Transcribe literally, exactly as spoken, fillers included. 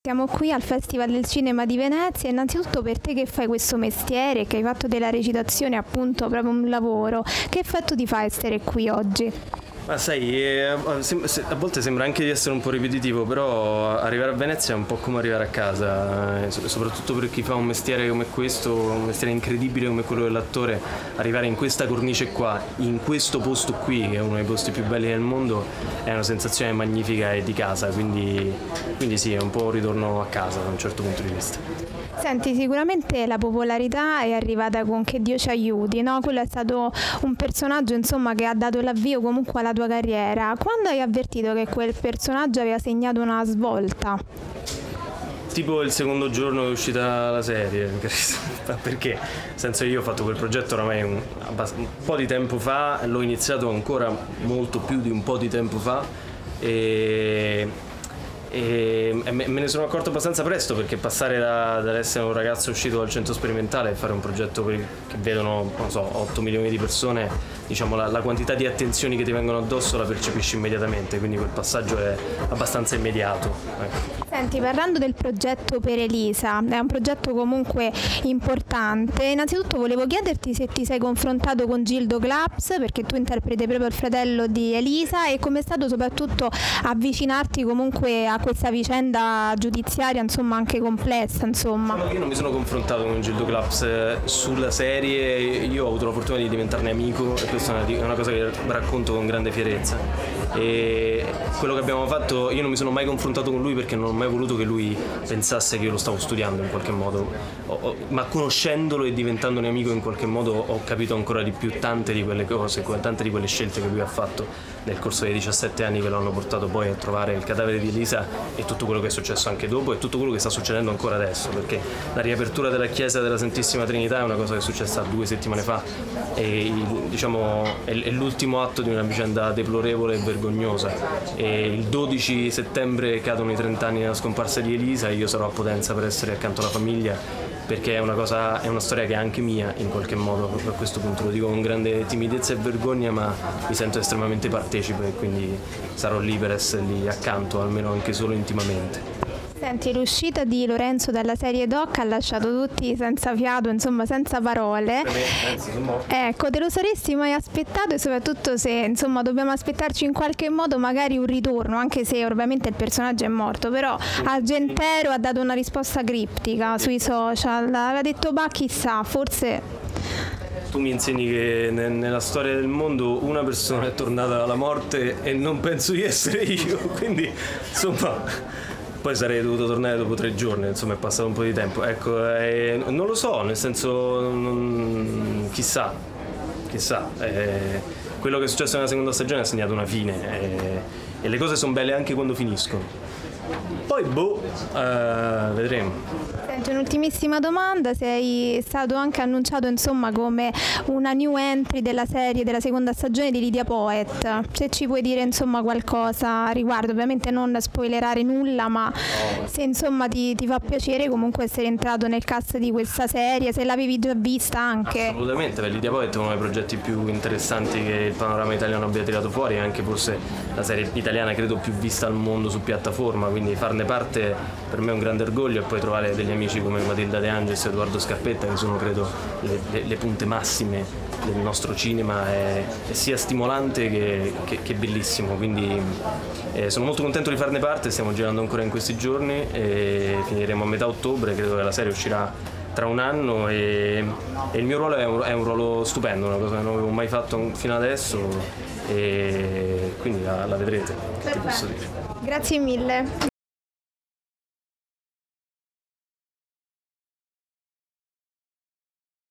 Siamo qui al Festival del Cinema di Venezia. Innanzitutto, per te che fai questo mestiere, che hai fatto della recitazione appunto proprio un lavoro, che effetto ti fa essere qui oggi? Ma sai, eh, a volte sembra anche di essere un po' ripetitivo, però arrivare a Venezia è un po' come arrivare a casa, eh, soprattutto per chi fa un mestiere come questo, un mestiere incredibile come quello dell'attore. Arrivare in questa cornice qua, in questo posto qui, che è uno dei posti più belli del mondo, è una sensazione magnifica e di casa, quindi, quindi sì, è un po' un ritorno a casa da un certo punto di vista. Senti, sicuramente la popolarità è arrivata con Che Dio ci aiuti, no? Quello è stato un personaggio, insomma, che ha dato l'avvio comunque alla tua carriera. Quando hai avvertito che quel personaggio aveva segnato una svolta? Tipo il secondo giorno che è uscita la serie, perché? Nel senso, io ho fatto quel progetto oramai un, un po' di tempo fa, l'ho iniziato ancora molto più di un po' di tempo fa e... e me ne sono accorto abbastanza presto, perché passare da, dall'essere un ragazzo uscito dal centro sperimentale e fare un progetto per, che vedono, non so, otto milioni di persone, diciamo la, la quantità di attenzioni che ti vengono addosso la percepisci immediatamente, quindi quel passaggio è abbastanza immediato, ecco. Senti, parlando del progetto per Elisa, è un progetto comunque importante. Innanzitutto volevo chiederti se ti sei confrontato con Gildo Claps, perché tu interpreti proprio il fratello di Elisa, e come è stato soprattutto avvicinarti comunque a questa vicenda giudiziaria, insomma, anche complessa, insomma. No, io non mi sono confrontato con Gildo Claps sulla serie, io ho avuto la fortuna di diventarne amico e questa è una cosa che racconto con grande fierezza. E quello che abbiamo fatto, io non mi sono mai confrontato con lui perché non ho mai voluto che lui pensasse che io lo stavo studiando in qualche modo, ho, ho, ma conoscendolo e diventandone amico in qualche modo ho capito ancora di più tante di quelle cose, tante di quelle scelte che lui ha fatto nel corso dei diciassette anni che lo hanno portato poi a trovare il cadavere di Elisa, e tutto quello che è successo anche dopo e tutto quello che sta succedendo ancora adesso, perché la riapertura della chiesa della Santissima Trinità è una cosa che è successa due settimane fa e diciamo è l'ultimo atto di una vicenda deplorevole e vergognosa, e il dodici settembre cadono i trenta anni della scomparsa di Elisa e io sarò a Potenza per essere accanto alla famiglia, perché è una cosa, è una storia che è anche mia in qualche modo. A questo punto lo dico con grande timidezza e vergogna, ma mi sento estremamente partecipe e quindi sarò lì per essere lì accanto, almeno anche solo intimamente. Senti, l'uscita di Lorenzo dalla serie Doc ha lasciato tutti senza fiato, insomma senza parole. Ecco, te lo saresti mai aspettato, e soprattutto se, insomma, dobbiamo aspettarci in qualche modo magari un ritorno, anche se ovviamente il personaggio è morto, però Argentero ha dato una risposta criptica sui social, aveva detto bah, chissà, forse... Tu mi insegni che nella storia del mondo una persona è tornata dalla morte e non penso di essere io, quindi insomma... Poi sarei dovuto tornare dopo tre giorni, insomma è passato un po' di tempo. Ecco, eh, non lo so, nel senso, non, chissà, chissà. Eh, quello che è successo nella seconda stagione ha segnato una fine eh, e le cose sono belle anche quando finiscono. Poi, boh, eh, vedremo. Senti, un'ultimissima domanda, sei stato anche annunciato, insomma, come una new entry della serie della seconda stagione di Lydia Poet. Se ci puoi dire, insomma, qualcosa a riguardo, ovviamente non spoilerare nulla, ma oh. se insomma ti, ti fa piacere comunque essere entrato nel cast di questa serie, se l'avevi già vista anche. Assolutamente, Lydia Poet è uno dei progetti più interessanti che il panorama italiano abbia tirato fuori, anche forse la serie italiana credo più vista al mondo su piattaforma, quindi farne parte per me è un grande orgoglio, e poi trovare degli amici come Matilda De Angelis e Edoardo Scarpetta, che sono credo le, le, le punte massime del nostro cinema, è, è sia stimolante che, che, che bellissimo, quindi eh, sono molto contento di farne parte. Stiamo girando ancora in questi giorni e finiremo a metà ottobre, credo che la serie uscirà tra un anno e, e il mio ruolo è un, è un ruolo stupendo, una cosa che non avevo mai fatto fino adesso e quindi la, la vedrete, che ti posso dire. Grazie mille.